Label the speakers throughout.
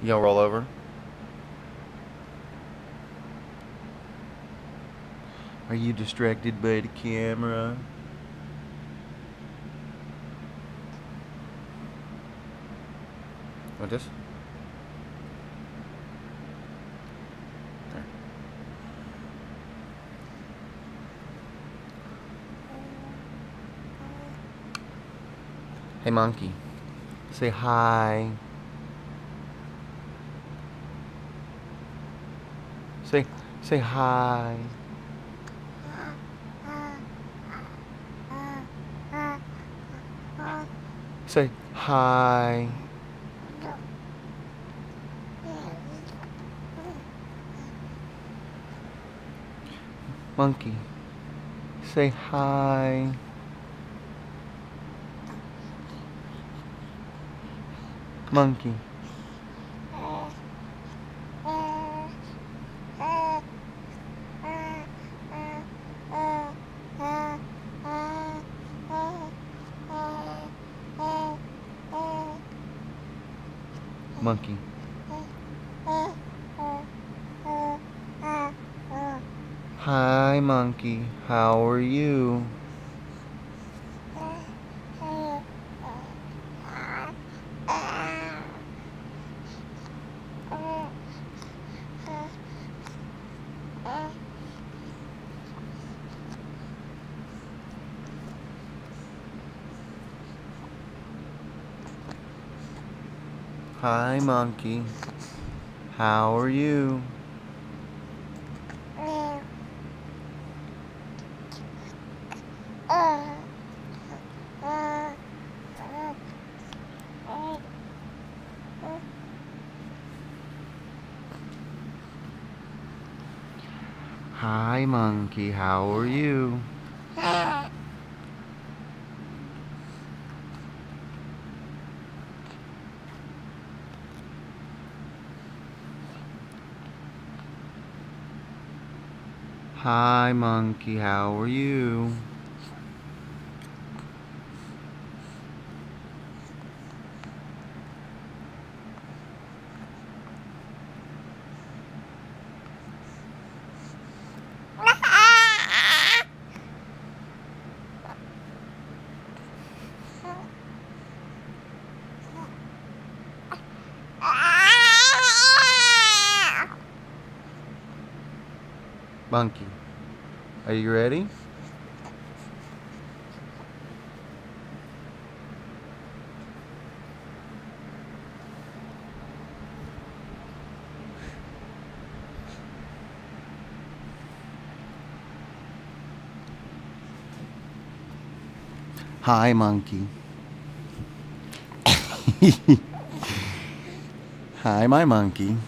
Speaker 1: You gonna roll over? Are you distracted by the camera? Want this? There. Hey monkey, say hi. Say hi. Say hi. Monkey, say hi. Monkey. Monkey. Hi, monkey. How are you? Hi, monkey. How are you? Hi, monkey. How are you? Hi, monkey. How are you? Monkey, are you ready? Hi, monkey. Hi, my monkey.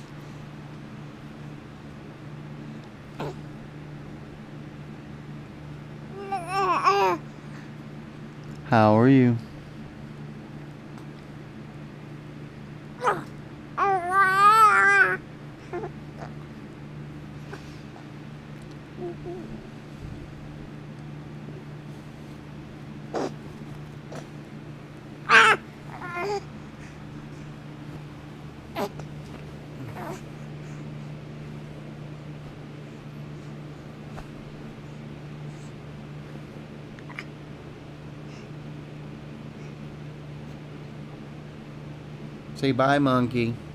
Speaker 1: How are you? Say bye, monkey.